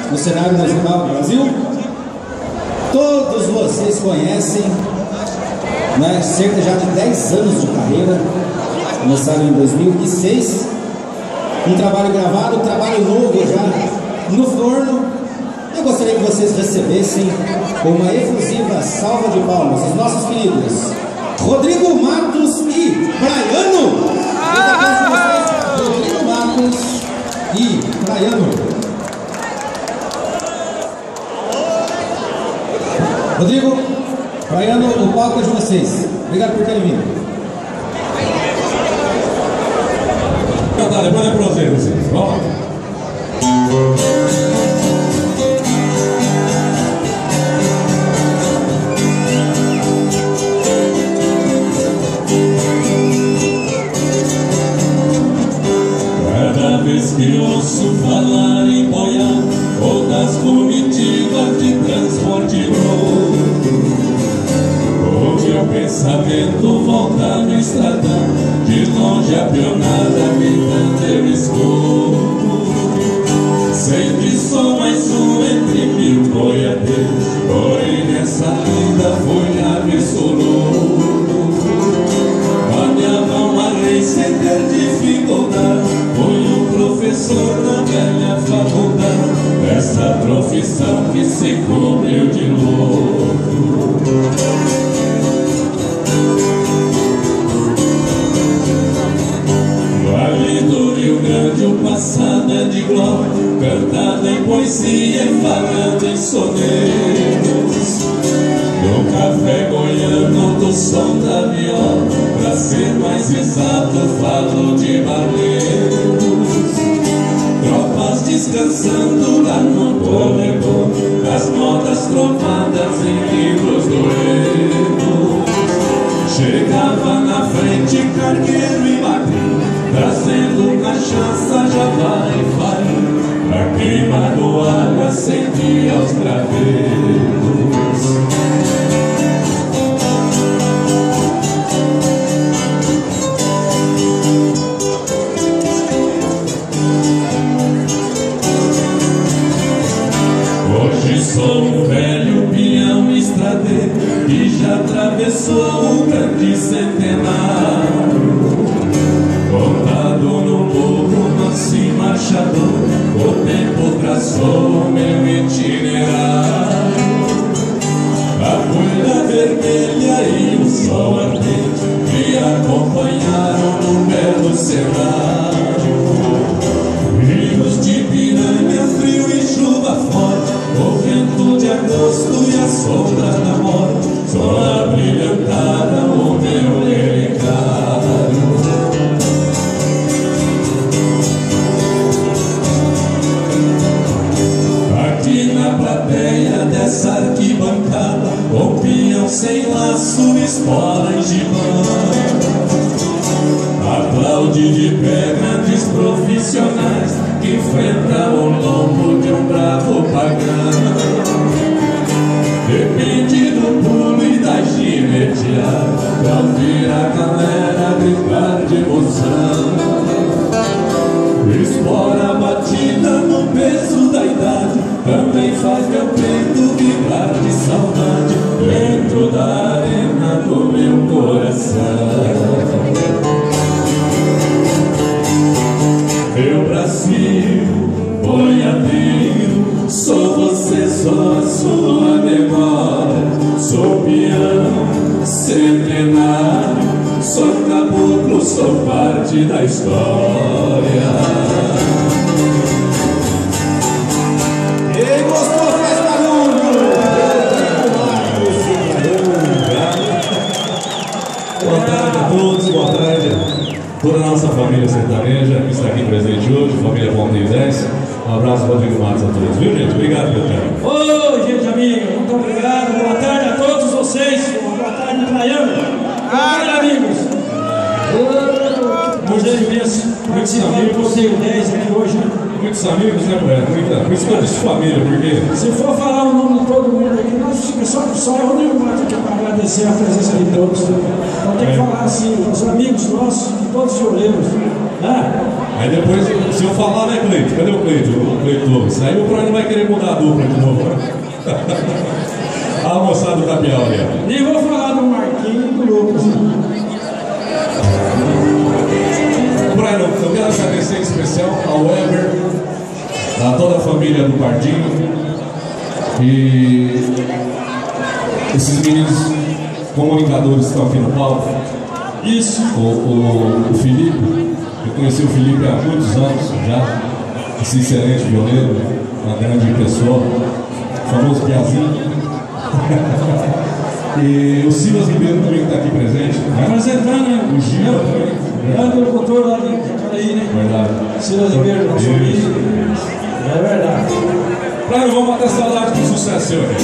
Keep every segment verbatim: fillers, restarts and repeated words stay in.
no cenário musical do Brasil. Todos vocês conhecem, né, cerca já de dez anos de carreira, começaram em dois mil e seis, um trabalho gravado, um trabalho novo já no forno. Eu gostaria que vocês recebessem com uma efusiva salva de palmas os nossos queridos Rodrigo Matos e Braiano. Rodrigo Matos e Braiano. Rodrigo, Braiano, o palco é de vocês. Obrigado por terem vindo. Tá, depois é pra vocês. Vamos lá. Cada vez que ouço falar em boiar ou das comitivas de transporte novo, o meu pensamento volta no estradão, de longe a pionada gritando eu escuto. Sempre sou mais um entre mil boiadeiros, porém nessa linda fui absoluto. A minha mão arrei sem ter dificuldade, fui um professor na velha faculdade, essa profissão que se cobriu de louco. Vale do Rio Grande o passado é de glória, cantada em poesia e falando em sonetos. No café goiano do som da viola, pra ser mais exato falo de baleiros. Tropas descansando lá no corredor, as notas trovadas em livros doedos. Chegava na frente cargueiro e magrinho, trazendo cachaça, já vai, vai. A queima do alho acendia os craveiros. Hoje sou um velho peão estradeiro que já atravessou o grande centenário. Contado no morro, manso e marchador, o tempo traçou o meu itinerário. A folha vermelha e o sol ardente me acompanharam num belo cenário. Rios de piranha, frio e chuva forte, o vento de agosto e a sombra da morte só abrilhantaram o meu relicário. Aqui na plateia dessa arquibancada, o peão sem laço espora em gibã. Aplaude de pé grandes profissionais que enfrentam o lombo de um bravo pagão. Depende do pulo e da gineteada, pra ouvir a galera gritar de emoção. Espora batida no peso da idade, também faz meu peito vibrar de saudade, dentro da arena do meu coração. Meu Brasil, boiadeiro, sou você, sou a sua memória. Sou peão, centenário, sou caboclo, sou parte da história. Ei, gostou? Faz barulho! Boa tarde a todos, boa tarde a toda a nossa família sertaneja que está aqui presente hoje, família Ponte dez. Um abraço, Rodrigo Matos, a todos, viu, gente? Obrigado pelo tempo. Oi, gente amiga, muito obrigado. Boa tarde a todos vocês. Boa tarde, Braiano. Boa tarde, amigos. Gostei imenso participando do Ponte dez aqui hoje, né? Muitos amigos, né, Breno? Muita, por isso que eu disse família, porque... Se for falar o nome de todo mundo aqui, nós ficamos só, só é o Rodrigo Matos aqui para agradecer a presença de todos. Então tem que falar assim, os amigos nossos, de todos os violeiros. É. Aí depois, se eu falar, né, Cleito? Cadê o Cleito? O Cleito. Isso aí o Praia vai querer mudar a dupla de novo, né? A moçada do Capial ali, ó. Nem vou falar do Marquinhos e do Lucas. Praia, eu quero agradecer em especial ao Weber, a toda a família do Pardinho e esses meninos comunicadores que estão aqui no palco. Isso. O, o, o Felipe, eu conheci o Felipe há muitos anos já, esse excelente violeiro, uma grande pessoa, famoso Piazinho. E o Silas Ribeiro também que está aqui presente, né? Apresentando, né? O Gil também. Grande locutor lá de Jacareí, né? Verdade. Silas Ribeiro, nosso amigo. É verdade. Claro, vamos matar saudade com sucesso seu aqui.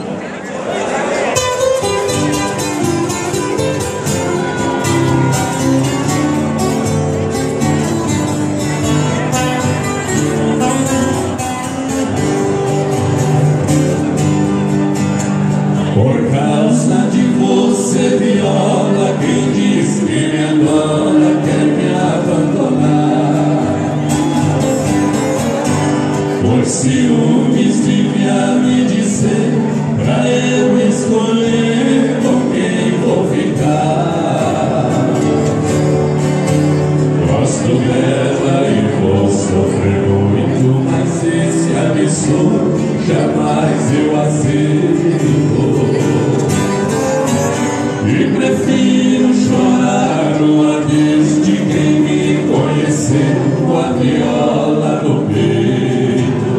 Por causa de você, viola, quem diz que me adora quer me abandonar. Por ciúmes devia me dizer pra eu escolher com quem vou ficar. Gosto dela e vou sofrer muito, mas esse absurdo jamais eu aceito. E prefiro chorar o adeus de quem me conheceu com a viola no peito.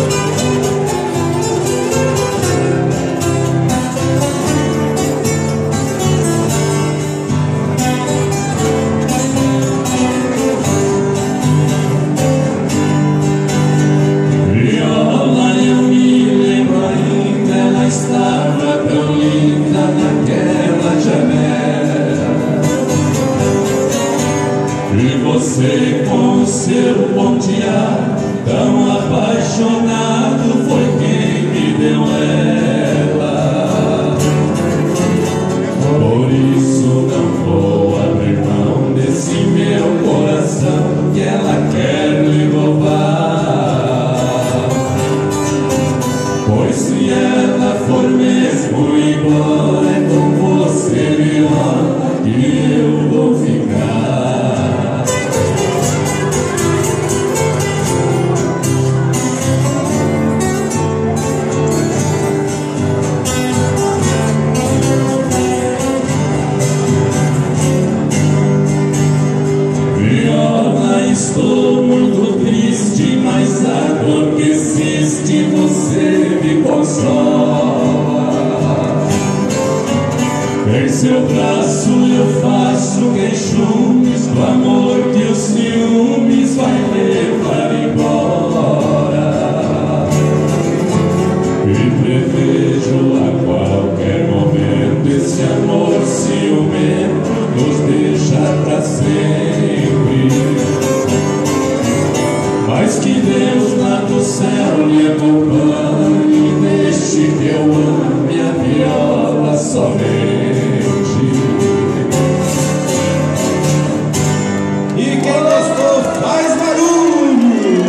Viola, eu me lembro ainda, ela estava tão linda naquela janela. E você com o seu pontear tão apaixonado foi quem me deu ela. Por isso não vou abrir mão desse meu coração que ela quer me roubar. Pois se ela for mesmo embora, é com você, viola, que eu vou ficar. Viola, estou muito triste, mas a dor que existe você me consola. Em seu braço eu faço queixumes do amor que os ciúmes vai levar embora. E prevejo a qualquer momento esse amor ciumento nos deixa pra sempre. Mas que Deus lá do céu lhe acompanhe e deixe que eu ame a viola somente. E quem gostou, faz barulho!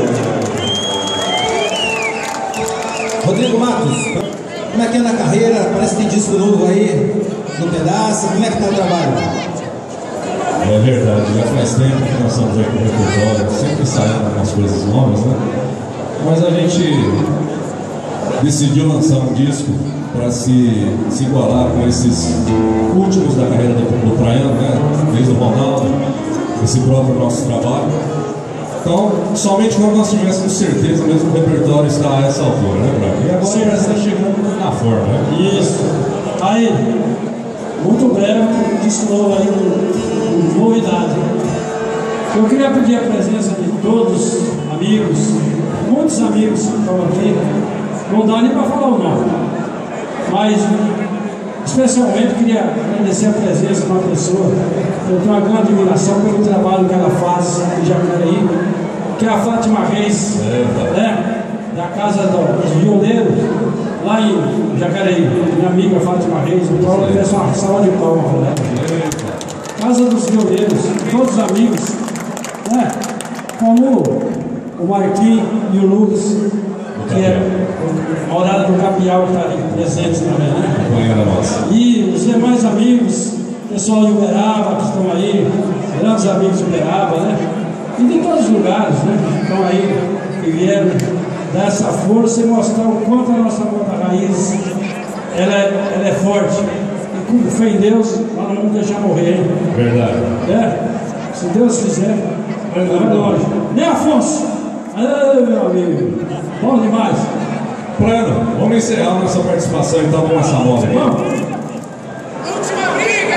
Rodrigo Matos, como é que é na carreira? Parece que tem disco novo aí, no pedaço. Como é que tá o trabalho? É verdade, já faz tempo que nós estamos aqui no repertório, sempre saindo umas coisas novas, né? Mas a gente decidiu lançar um disco para se, se igualar com esses últimos da carreira do, do Praiano, né? Desde o Ronaldo, esse próprio nosso trabalho. Então, somente quando nós tivéssemos certeza mesmo que o repertório está a essa altura, né, Praia? E agora já está chegando na forma, né? Isso. Aí, muito breve, um disco novo aí, com novidade. Eu queria pedir a presença de todos, amigos, muitos amigos que estão aqui. Não dá nem para falar o nome, mas especialmente queria agradecer a presença de uma pessoa. Eu tenho uma grande admiração pelo trabalho que ela faz em Jacareí, que é a Fátima Reis, né, da Casa dos Violeiros, lá em Jacareí. Minha amiga Fátima Reis, o Paulo peço uma salva de palmas para ela. Casa dos Violeiros, todos os amigos, né? Como o Marquinhos e o Lucas, que é o horário do Capial, que está ali presente também, né? E os demais amigos, pessoal de Uberaba que estão aí, grandes amigos de Uberaba, né? E de todos os lugares, né? Que estão aí, que vieram dar essa força e mostrar o quanto a nossa banda raiz ela é, ela é forte. E com fé em Deus, nós não vamos deixar morrer, hein? Verdade. É, se Deus quiser, vai longe. Nem Afonso! Aê, meu amigo! Bom demais! Plano, vamos encerrar nossa participação então com essa moda aí. Vamos! Última briga!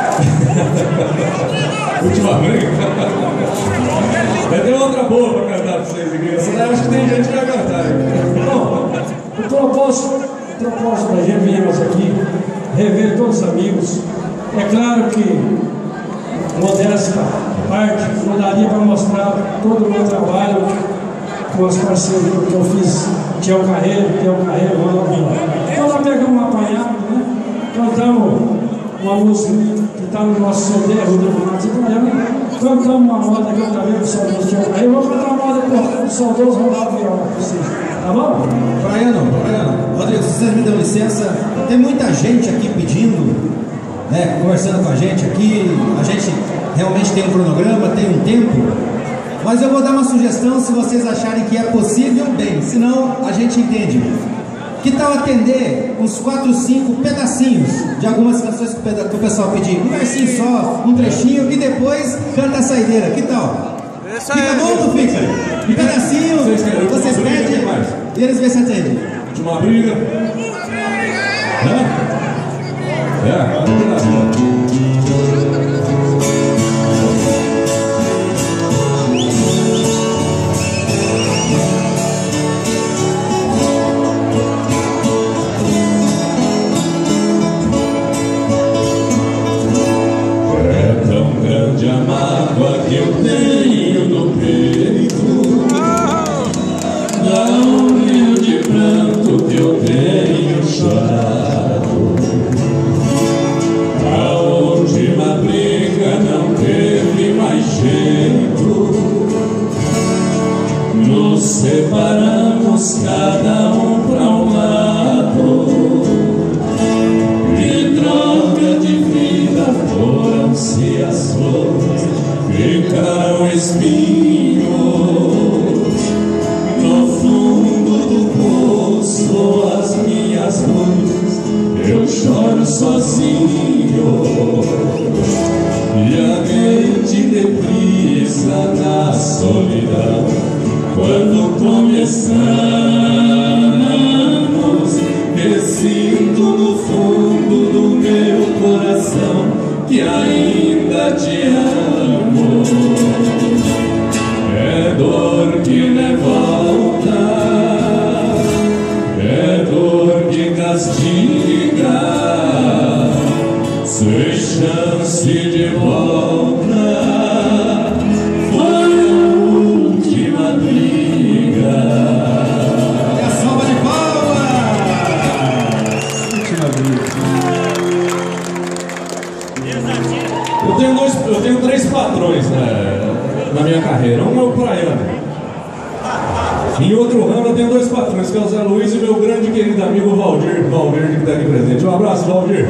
Última briga? Vai ter outra boa pra cantar pra vocês, igreja. Eu acho que tem gente que vai cantar aí. Bom, o propósito, o propósito da gente viemos aqui rever todos os amigos. É claro que, modesta parte, não daria para mostrar todo o meu trabalho com as parcerias que eu fiz, Tião Carreiro, Tião Carreiro, Ronaldo Vila. Então nós pegamos um apanhado, né? Cantamos uma música que está no nosso C D, Rodrigo Matos Italiano. Cantamos uma moda que eu também com o saudoso Tião Carreiro. Eu vou cantar uma moda com o saudoso Ronaldo Vila para vocês. Tá bom? Braiano, Braiano, Rodrigo, se vocês me dão licença, tem muita gente aqui pedindo, né, conversando com a gente aqui. A gente realmente tem um cronograma, tem um tempo. Mas eu vou dar uma sugestão, se vocês acharem que é possível, bem, senão a gente entende. Que tal atender uns quatro, cinco pedacinhos de algumas canções que o pessoal pediu? Um versinho só, um trechinho, e depois canta a saideira. Que tal? Fica bom ou não fica? Um pedacinho, vocês pedem e eles vêm se atendem. Última briga. É? É, De a mágoa que eu tenho no peito, dá um rio de pranto que eu tenho chorado. A última briga não teve mais jeito, nos separamos cada um pra um lado, e troca de vida foram-se as flores, ficaram espinhos no fundo do poço. As minhas luzes eu choro sozinho, e a mente deprisa na solidão. Quando começamos, eu sinto no fundo do meu coração que ainda te amo. É dor que não volta, é dor que castiga, sem chance de volta. Foi a última briga. E a salva de palmas! Última briga. Eu tenho, dois, eu tenho três patrões, né, na minha carreira. Um é o Braiano. Em outro ramo eu tenho dois patrões, que é o Zé Luiz e meu grande querido amigo Valdir. Valdir que está aqui presente. Um abraço, Valdir.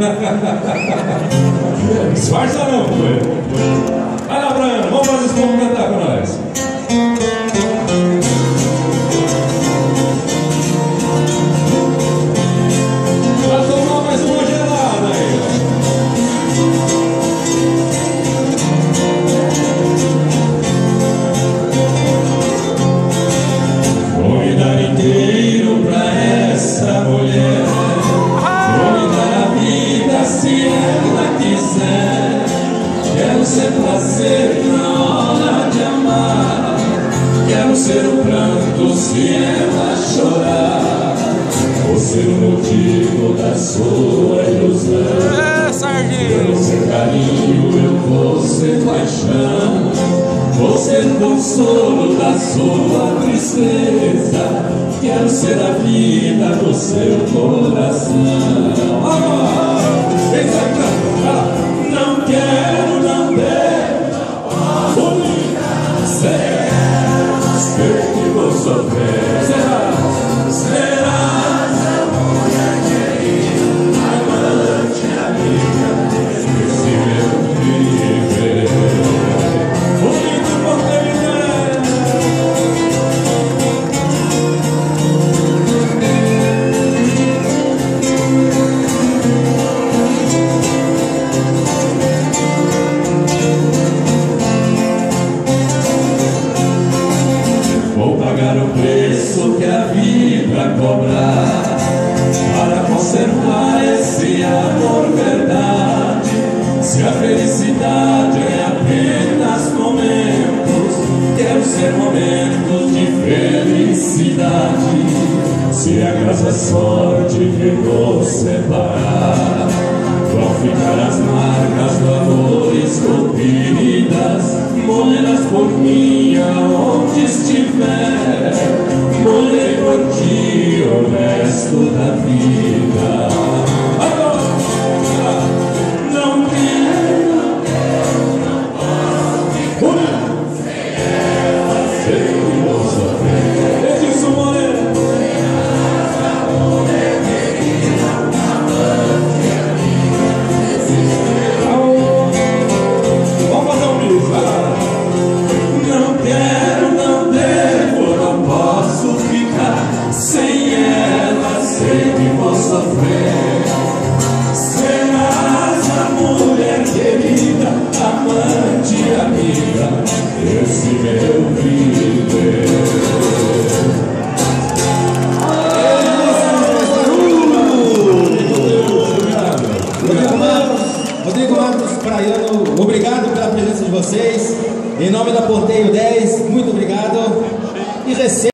Disfarça não, pô. Vai lá, Braiano. Vamos fazer esse povo cantar com nós. Vai tomar mais uma gelada aí, ó. Inteiro pra essa mulher, vou lhe dar a vida se ela quiser. Quero ser prazer na hora de amar, quero ser o pranto se ela chorar, vou ser o motivo da sua ilusão. Quero ser carinho, eu vou ser paixão, vou ser consolo da sua tristeza, quero ser a vida do seu coração. Ah, não quero, não devo, preço que a vida cobrar para conservar esse amor verdade. Se a felicidade é apenas momentos, quero ser momentos de felicidade. Se acaso a sorte que nos separar, vão ficar as marcas do amor esculpidas, moedas por mim aonde estiver, morei por ti o resto da vida.